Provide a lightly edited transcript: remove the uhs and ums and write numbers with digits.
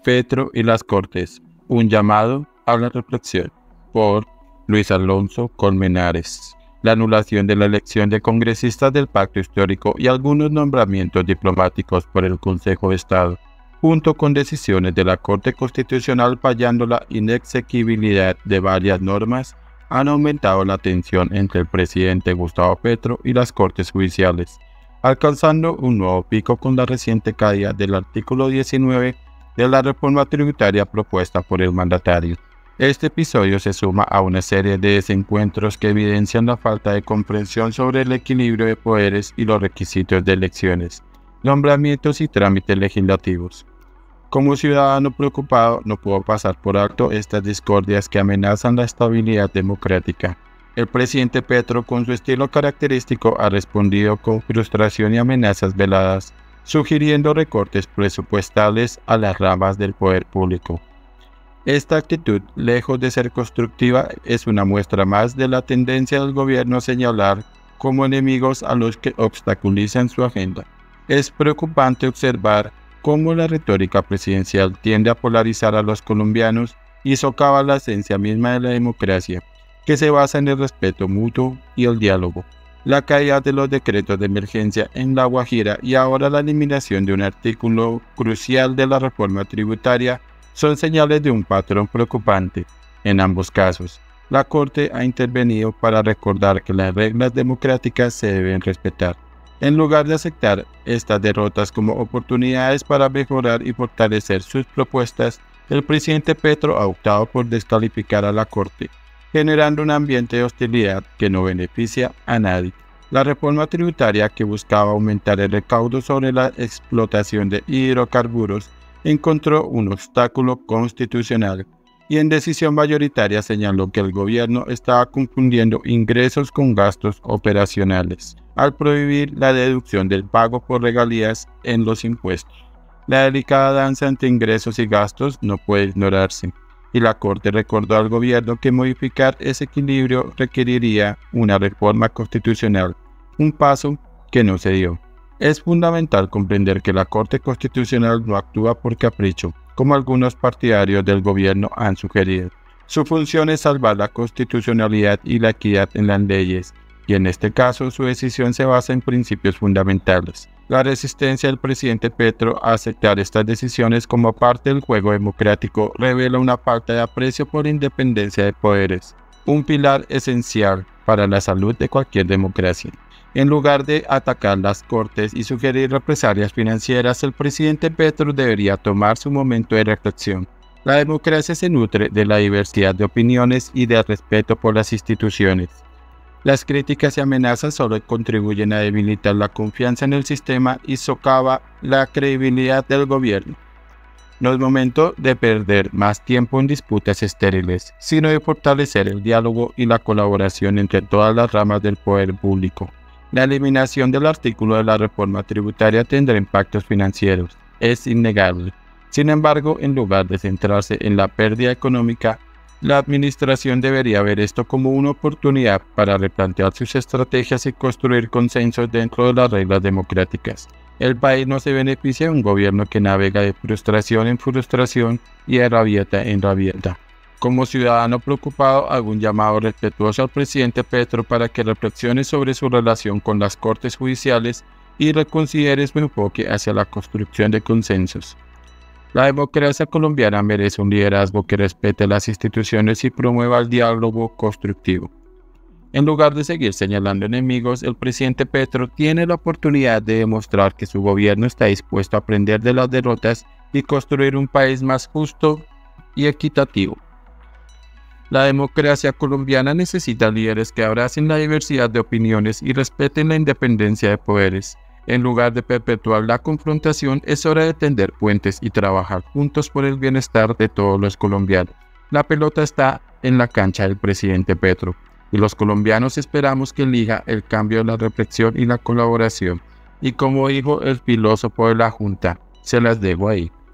Petro y las Cortes, un llamado a la reflexión, por Luis Alonso Colmenares. La anulación de la elección de congresistas del Pacto Histórico y algunos nombramientos diplomáticos por el Consejo de Estado, junto con decisiones de la Corte Constitucional fallando la inexequibilidad de varias normas, han aumentado la tensión entre el presidente Gustavo Petro y las Cortes Judiciales, alcanzando un nuevo pico con la reciente caída del artículo 19 de la reforma tributaria propuesta por el mandatario. Este episodio se suma a una serie de desencuentros que evidencian la falta de comprensión sobre el equilibrio de poderes y los requisitos de elecciones, nombramientos y trámites legislativos. Como ciudadano preocupado, no puedo pasar por alto estas discordias que amenazan la estabilidad democrática. El presidente Petro, con su estilo característico, ha respondido con frustración y amenazas veladas, sugiriendo recortes presupuestales a las ramas del poder público. Esta actitud, lejos de ser constructiva, es una muestra más de la tendencia del gobierno a señalar como enemigos a los que obstaculizan su agenda. Es preocupante observar cómo la retórica presidencial tiende a polarizar a los colombianos y socava la esencia misma de la democracia, que se basa en el respeto mutuo y el diálogo. La caída de los decretos de emergencia en La Guajira y ahora la eliminación de un artículo crucial de la reforma tributaria son señales de un patrón preocupante. En ambos casos, la Corte ha intervenido para recordar que las reglas democráticas se deben respetar. En lugar de aceptar estas derrotas como oportunidades para mejorar y fortalecer sus propuestas, el presidente Petro ha optado por descalificar a la Corte, generando un ambiente de hostilidad que no beneficia a nadie. La reforma tributaria, que buscaba aumentar el recaudo sobre la explotación de hidrocarburos, encontró un obstáculo constitucional y en decisión mayoritaria señaló que el gobierno estaba confundiendo ingresos con gastos operacionales, al prohibir la deducción del pago por regalías en los impuestos. La delicada danza entre ingresos y gastos no puede ignorarse, y la Corte recordó al gobierno que modificar ese equilibrio requeriría una reforma constitucional, un paso que no se dio. Es fundamental comprender que la Corte Constitucional no actúa por capricho, como algunos partidarios del gobierno han sugerido. Su función es salvar la constitucionalidad y la equidad en las leyes, y en este caso su decisión se basa en principios fundamentales. La resistencia del presidente Petro a aceptar estas decisiones como parte del juego democrático revela una falta de aprecio por la independencia de poderes, un pilar esencial para la salud de cualquier democracia. En lugar de atacar las Cortes y sugerir represalias financieras, el presidente Petro debería tomar su momento de reflexión. La democracia se nutre de la diversidad de opiniones y del respeto por las instituciones. Las críticas y amenazas solo contribuyen a debilitar la confianza en el sistema y socava la credibilidad del gobierno. No es momento de perder más tiempo en disputas estériles, sino de fortalecer el diálogo y la colaboración entre todas las ramas del poder público. La eliminación del artículo de la reforma tributaria tendrá impactos financieros, es innegable. Sin embargo, en lugar de centrarse en la pérdida económica, la administración debería ver esto como una oportunidad para replantear sus estrategias y construir consensos dentro de las reglas democráticas. El país no se beneficia de un gobierno que navega de frustración en frustración y de rabieta en rabieta. Como ciudadano preocupado, hago un llamado respetuoso al presidente Petro para que reflexione sobre su relación con las Cortes Judiciales y reconsidere su enfoque hacia la construcción de consensos. La democracia colombiana merece un liderazgo que respete las instituciones y promueva el diálogo constructivo. En lugar de seguir señalando enemigos, el presidente Petro tiene la oportunidad de demostrar que su gobierno está dispuesto a aprender de las derrotas y construir un país más justo y equitativo. La democracia colombiana necesita líderes que abracen la diversidad de opiniones y respeten la independencia de poderes. En lugar de perpetuar la confrontación, es hora de tender puentes y trabajar juntos por el bienestar de todos los colombianos. La pelota está en la cancha del presidente Petro, y los colombianos esperamos que elija el cambio de la reflexión y la colaboración. Y como dijo el filósofo de la Junta, se las dejo ahí.